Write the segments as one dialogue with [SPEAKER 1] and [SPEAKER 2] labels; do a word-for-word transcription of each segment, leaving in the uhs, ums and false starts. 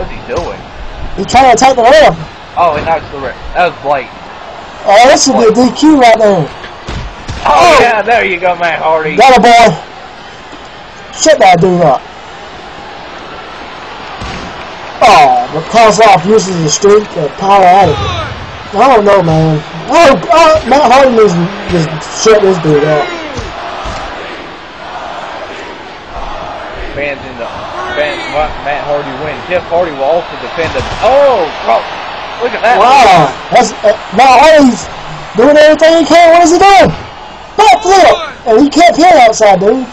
[SPEAKER 1] What's he doing?
[SPEAKER 2] He's trying to attack the ref.
[SPEAKER 1] Oh, he knocks the ref. That was blatant.
[SPEAKER 2] Oh, that should be a D Q right there.
[SPEAKER 1] Oh, oh, yeah, there you go, Matt Hardy.
[SPEAKER 2] Got a boy. Shut that dude up. Oh, but Kozlov uses the streak of power out of it. I don't know, man. Oh, oh Matt Hardy needs to just shut this dude up.
[SPEAKER 1] Fans in the fans want Matt Hardy win. Jeff Hardy will also defend him. Oh, bro, look at that.
[SPEAKER 2] Wow, that's uh, Matt Hardy's doing everything he can. What is he doing? Back flip, and he can't pin outside, dude.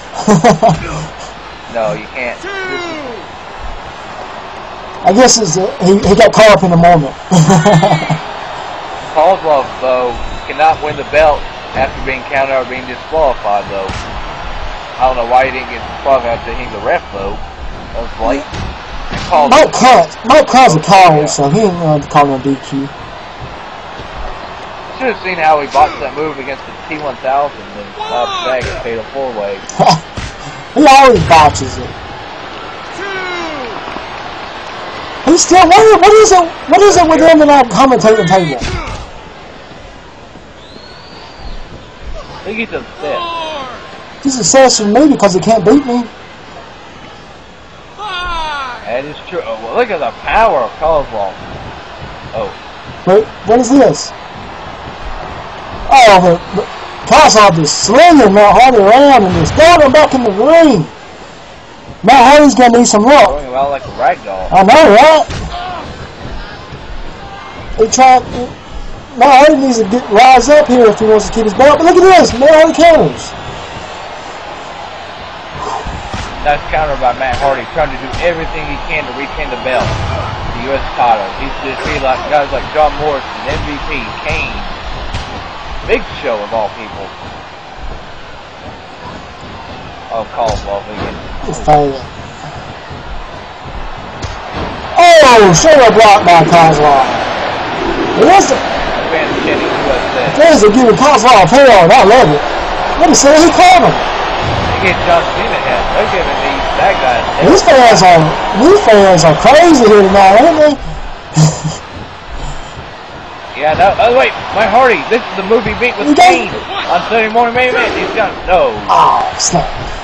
[SPEAKER 1] No, you can't.
[SPEAKER 2] I guess it's uh, he, he got caught up in the moment.
[SPEAKER 1] Kozlov, though, cannot win the belt after being counted out or being disqualified, though. I don't know why he didn't get disqualified after hitting the ref, though. That was late.
[SPEAKER 2] Mike Cunt, Mike Cunt's a coward, so he ain't going to call him a D Q.
[SPEAKER 1] Should have seen how he botched that move against the T one thousand and Bob Stagg and paid a four-way.
[SPEAKER 2] He always botches it. He's still, what, what is it, what is it with him and that commentating table?
[SPEAKER 1] I think he's upset.
[SPEAKER 2] He's obsessed with me because he can't beat me.
[SPEAKER 1] That is true. Oh, well, look at the power of Kozlov. Oh.
[SPEAKER 2] Wait, what is this? Oh, the, the Kozlov is slinging Matt Hardy around and just throwing him back in the ring. Matt Hardy's going to need some luck.
[SPEAKER 1] Going about like a ragdoll.
[SPEAKER 2] I know, right? He tried. Matt Hardy needs to get rise up here if he wants to keep his belt. But look at this, Matt Hardy counters.
[SPEAKER 1] That's countered by Matt Hardy, trying to do everything he can to retain the belt, the U S title. He's just be like guys like John Morrison, M V P, Kane, Big Show of all people. Oh, Kozlov again.
[SPEAKER 2] Oh, shoulder block by Kozlov. There's the
[SPEAKER 1] fans chanting U S A.
[SPEAKER 2] Fans are giving Kozlov hell, and I love it. What he said, he called him.
[SPEAKER 1] They get John Cena hell. They're giving these that guys.
[SPEAKER 2] These fans are these fans are crazy here tonight, aren't they?
[SPEAKER 1] Yeah, no. Oh wait, Matt Hardy. This is the movie beat with Kane on Sunday morning main event. He's got no.
[SPEAKER 2] Oh, snap.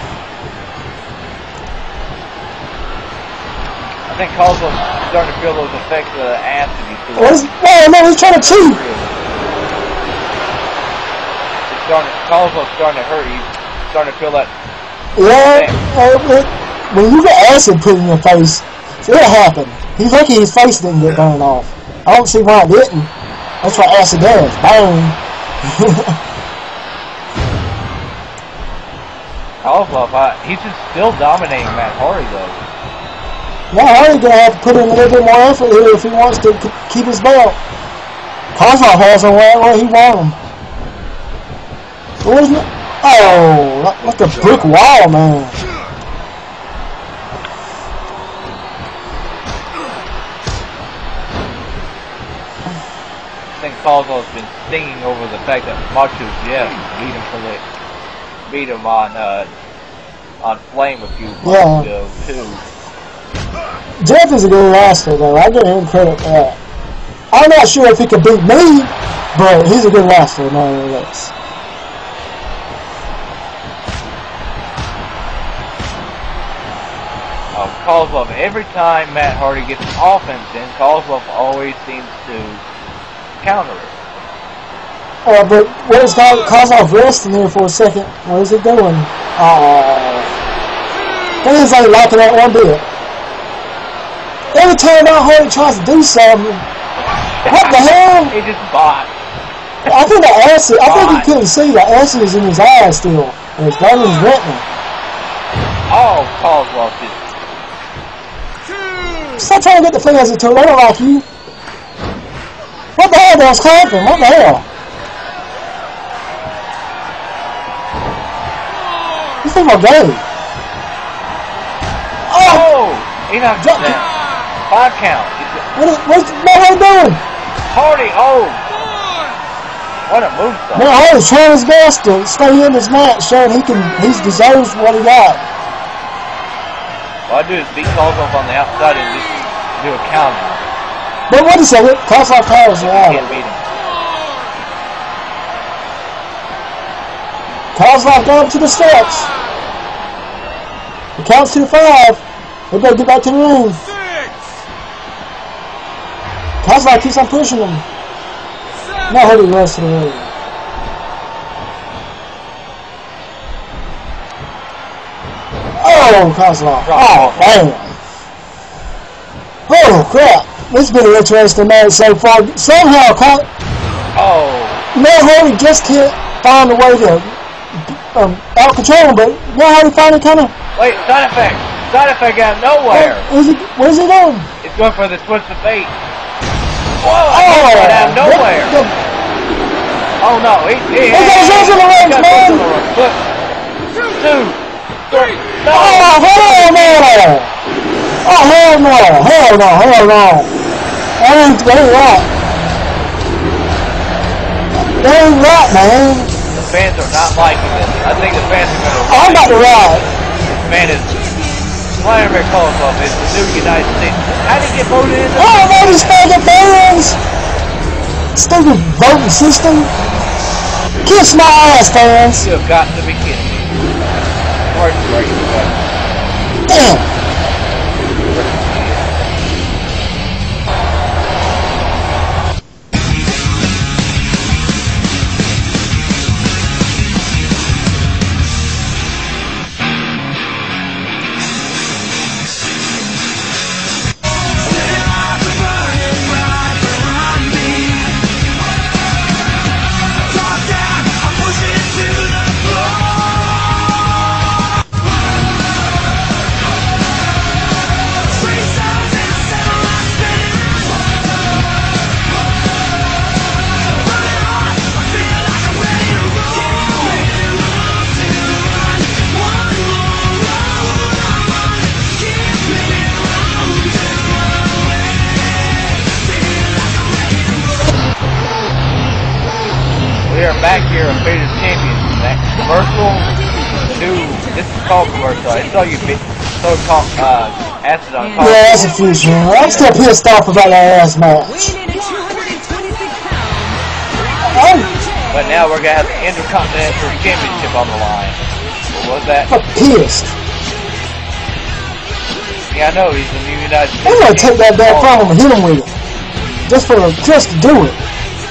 [SPEAKER 1] I think Kozlov's starting to feel those effects of the acid he's doing.
[SPEAKER 2] What is, no, no, he's trying to cheat.
[SPEAKER 1] It's starting. Kozlov's starting to hurt. He's starting to feel that.
[SPEAKER 2] Yeah, uh, it, when you get acid put in your face, it'll happen. He's lucky his face didn't get burned off. I don't see why it didn't. That's what acid does. Boom.
[SPEAKER 1] Kozlov, uh, he's just still dominating Matt Hardy, though.
[SPEAKER 2] Matt Hardy's going to have to put in a little bit more effort here if he wants to keep his belt. Kozlov has him right where he wants him. What is it? Oh, like a brick wall, man.
[SPEAKER 1] I think Kozlov's been stinging over the fact that Macho Jeff beat him for the beat him on uh, on Flame a few months
[SPEAKER 2] yeah.
[SPEAKER 1] ago too.
[SPEAKER 2] Jeff is a good wrestler, though. I give him credit for that. I'm not sure if he could beat me, but he's a good wrestler, nonetheless.
[SPEAKER 1] Kozlov, every time Matt Hardy gets offense in, Kozlov always seems to counter it.
[SPEAKER 2] Uh, but what is Kozlov resting there for a second? What is he doing? Oh, things ain't liking that one bit. Every time Matt Hardy tries to do something, what the hell?
[SPEAKER 1] He just botched.
[SPEAKER 2] I think the acid, I think he couldn't see the acid is in his eyes still. And it's burning his retina.
[SPEAKER 1] Oh, Kozlov just.
[SPEAKER 2] Stop trying to get the fans into it. They don't like you. What the hell does happen? What the hell? You think I'm gay?
[SPEAKER 1] Oh! He knocked him down. Five count.
[SPEAKER 2] What is, what's Matt Hardy doing?
[SPEAKER 1] Hardy, oh! What a movesaw.
[SPEAKER 2] Matt Hardy's trying his best to stay in this match, showing he can, he deserves what he got.
[SPEAKER 1] All I do is beat Kozlov on the outside and just do a counter.
[SPEAKER 2] But what is it? Kozlov powers are out.
[SPEAKER 1] Can't beat him.
[SPEAKER 2] Kozlov down to the steps. He counts to the five. They better get back to the ring. Kozlov keeps on pushing him. Now how do he rush to the ring? Oh, Kozlov. Oh, man. Oh, crap. This has been an interesting match so far. Somehow,
[SPEAKER 1] oh,
[SPEAKER 2] Matt Hardy just can't find a way to um, out control him, but Matt Hardy finally kind of.
[SPEAKER 1] Wait, side effect. Side effect out of nowhere.
[SPEAKER 2] What is he, what is he doing?
[SPEAKER 1] It's going for the twist of fate. Whoa, oh, right out of nowhere. The, the, oh, no. He, he,
[SPEAKER 2] he got his in the range, man.
[SPEAKER 1] Look. Two. Three. No.
[SPEAKER 2] Oh, hell no. Oh, hell no. Hell no. Hell no. That ain't, that ain't right. That ain't right, man.
[SPEAKER 1] The fans are not liking this. I think the fans are going to.
[SPEAKER 2] I'm about to ride.
[SPEAKER 1] Man, is Vladimir Kozlov is the new United States. How did he get voted in?
[SPEAKER 2] Oh, no, these fucking fans. Stupid voting system. Kiss my ass, fans.
[SPEAKER 1] You have got to be kidding me. Hard to break it up.
[SPEAKER 2] Damn.
[SPEAKER 1] We are back here on W E D F Championship. That commercial, the new, this is called commercial. I saw you so called, uh, acid on top.
[SPEAKER 2] Yeah, that's a future. I'm still pissed off about that last match. Oh.
[SPEAKER 1] But now we're going to have the Intercontinental Championship on the line. What was that?
[SPEAKER 2] I'm pissed.
[SPEAKER 1] Yeah, I know, he's the new United States.
[SPEAKER 2] I'm going to take that back from him and hit him with it. Just for just to do it.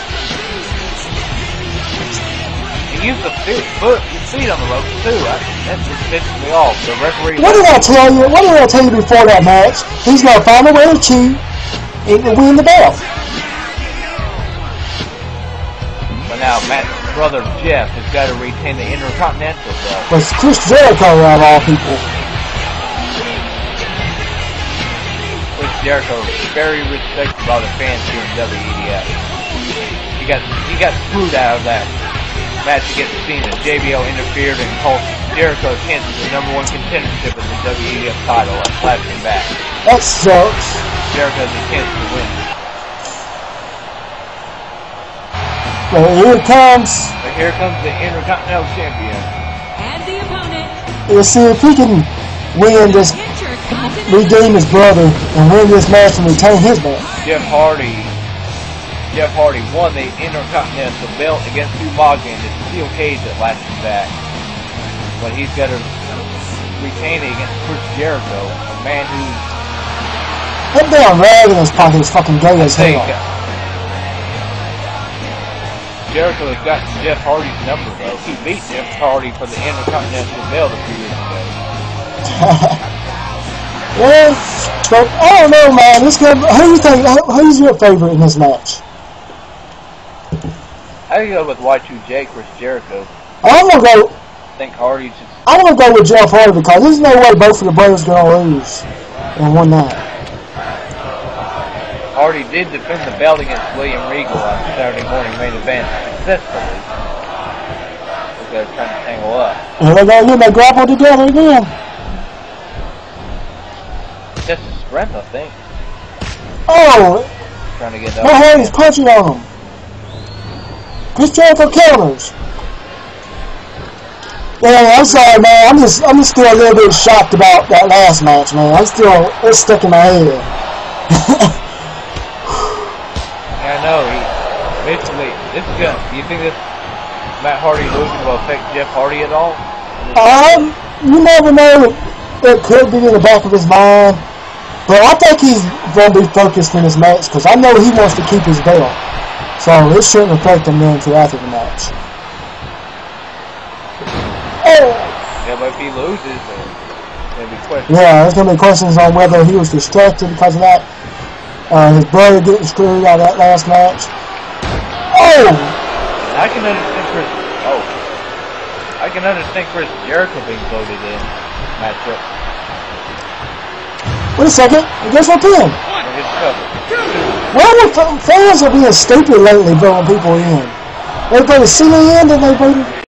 [SPEAKER 1] Use the feet, foot, your feet on the rope too. I, that just pisses me off. The referee.
[SPEAKER 2] What did I tell you? What did I tell you before that match? He's gonna find a way to cheat and win the belt.
[SPEAKER 1] But now Matt's brother Jeff has got to retain the Intercontinental belt.
[SPEAKER 2] But it's Chris Jericho out of all people.
[SPEAKER 1] Chris Jericho is very respected by the fans here in W E D F. He got he got screwed out of that match against Cena. J B L interfered and cost Jericho chances the number one contendership in the W E D F title and slapped him back.
[SPEAKER 2] That sucks.
[SPEAKER 1] Jericho has a chance to win.
[SPEAKER 2] Well, here it comes.
[SPEAKER 1] But here comes the Intercontinental Champion.
[SPEAKER 3] And the opponent.
[SPEAKER 2] Let's see if he can win this, redeem his brother, and win this match and retain his belt.
[SPEAKER 1] Jeff Hardy. Jeff Hardy won the Intercontinental belt against Umaga in the steel cage that lasted back. But he's got to retain it against Chris Jericho, a man who...
[SPEAKER 2] That damn rag in his pocket is fucking gay as hell.
[SPEAKER 1] Jericho has got Jeff Hardy's number, though. He beat Jeff Hardy for the Intercontinental belt a few years ago.
[SPEAKER 2] Well, but I don't know, man. This guy, who do you think? Who's your favorite in this match?
[SPEAKER 1] I go with Y two J, Chris Jericho.
[SPEAKER 2] I'm gonna go.
[SPEAKER 1] I think Hardy's just...
[SPEAKER 2] I'm gonna go with Jeff Hardy because there's no way both of the brothers gonna lose in one night.
[SPEAKER 1] Hardy did defend the belt against William Regal on Saturday morning main event successfully. They're trying to tangle up.
[SPEAKER 2] And they go again. They grapple together again.
[SPEAKER 1] Just his strength, I think.
[SPEAKER 2] Oh!
[SPEAKER 1] Trying to get
[SPEAKER 2] my hand is punching on him. Chris Jericho counters. Yeah, I'm sorry, man. I'm just, I'm just still a little bit shocked about that last match, man. I'm still, it's stuck in my head.
[SPEAKER 1] Yeah, I know. He basically, this is gonna. Do you think this Matt Hardy losing will affect Jeff Hardy at all?
[SPEAKER 2] Um, you never know. It could be in the back of his mind, but I think he's gonna be focused in his match because I know he wants to keep his belt, so it shouldn't affect him then until after the match. Oh.
[SPEAKER 1] Yeah, but if he loses, then there'll be questions.
[SPEAKER 2] Yeah, there's gonna be questions on whether he was distracted because of that. Uh, his brother getting screwed out of that last match. Oh!
[SPEAKER 1] I can understand Chris. Oh, I can understand Chris Jericho being voted in matchup.
[SPEAKER 2] Wait a second. Guess what then?
[SPEAKER 1] For his cover.
[SPEAKER 2] Well, the fans are being stupid lately voting people in. They voted Cena in, then they voted